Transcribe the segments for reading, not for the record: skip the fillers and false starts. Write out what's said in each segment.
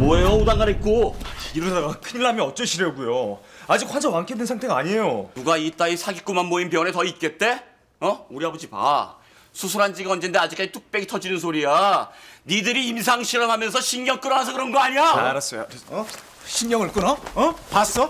뭐예요, 우단간 입고? 이러다가 큰일 나면 어쩌시려고요? 아직 환자 완쾌된 상태가 아니에요. 누가 이따위 사기꾼만 모인 병원에 더 있겠대? 어? 우리 아버지 봐. 수술한 지가 언젠데 아직까지 뚝배기 터지는 소리야. 니들이 임상 실험하면서 신경 끌어와서 그런 거 아니야? 알았어요. 신경을 끊어? 봤어?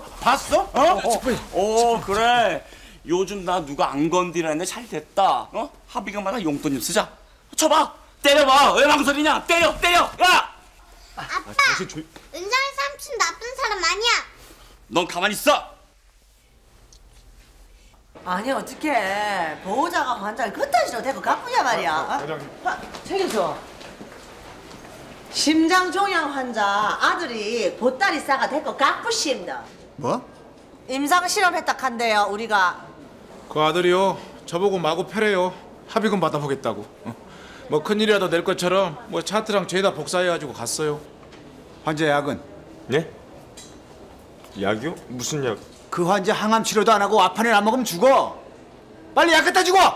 그래. 요즘 나 누가 안 건드리는데 잘 됐다. 합의금마다 용돈 좀 쓰자. 쳐봐. 때려봐. 왜 망설이냐? 때려. 야! 아빠! 은상이 삼촌 나쁜 사람 아니야. 넌 가만히 있어. 아니 어떡해. 보호자가 환자를 그따시로 대고 가쁘냐 말이야. 책임져. 심장종양 환자 아들이 보따리 싸가 대고 가쁘십니다. 뭐? 임상 실험했다 한대요 우리가. 그 아들이요 저보고 마구 패래요. 합의금 받아보겠다고. 뭐 큰일이라도 낼 것처럼 뭐 차트랑 죄다 복사해가지고 갔어요. 환자 약은? 네? 약이요? 무슨 약? 그 환자 항암 치료도 안 하고 아파는 안 먹으면 죽어. 빨리 약 갖다 주고.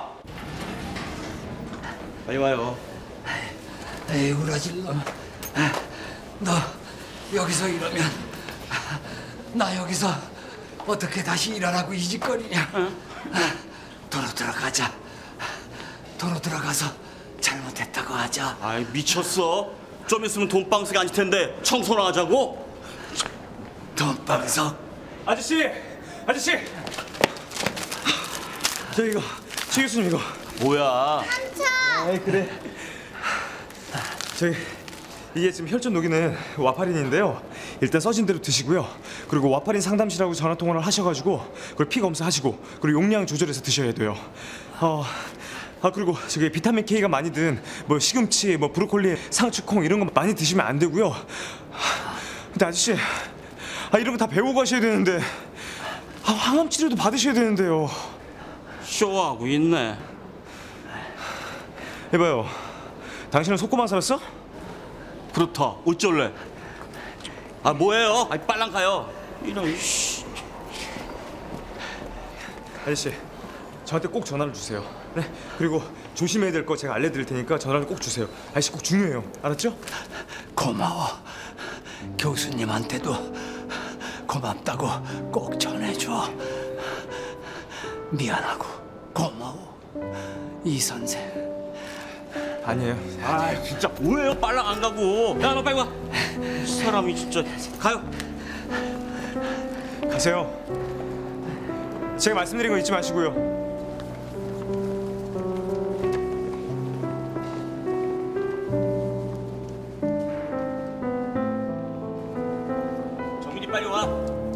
빨리 와요. 에이 우라질놈. 너 여기서 이러면 나 여기서 어떻게 다시 일하라고 이 짓거리냐. 도로 들어가자. 도로 들어가서 잘못했다고 하자. 아이, 미쳤어? 좀 있으면 돈방석이 앉을 텐데 청소나 하자고? 돈방석. 아저씨! 저 이거 최 교수님 이거. 뭐야? 아이 그래. 저기 이게 지금 혈전 녹이는 와파린인데요. 일단 써진 대로 드시고요. 그리고 와파린 상담실하고 전화 통화를 하셔가지고 그걸 피 검사하시고 그리고 용량 조절해서 드셔야 돼요. 그리고 저기 비타민 K가 많이 든 뭐 시금치, 뭐 브로콜리, 상추콩 이런 거 많이 드시면 안 되고요. 근데 아저씨, 이런 거 다 배우고 가셔야 되는데 항암 치료도 받으셔야 되는데요. 쇼하고 있네. 해봐요. 당신은 속고만 살았어? 그렇다. 어쩔래? 뭐예요? 빨랑 가요. 이런 씨. 아저씨, 저한테 꼭 전화를 주세요. 네? 그리고 조심해야 될 거 제가 알려드릴 테니까 전화를 꼭 주세요. 아저씨 꼭 중요해요. 알았죠? 고마워. 교수님한테도 고맙다고 꼭 전해줘. 미안하고 고마워 이 선생. 아니에요. 진짜 뭐예요? 빨랑 안 가고. 야, 너 빨리 와. 이 사람이 진짜. 가요. 가세요. 제가 말씀드린 거 잊지 마시고요. 정민이 빨리 와.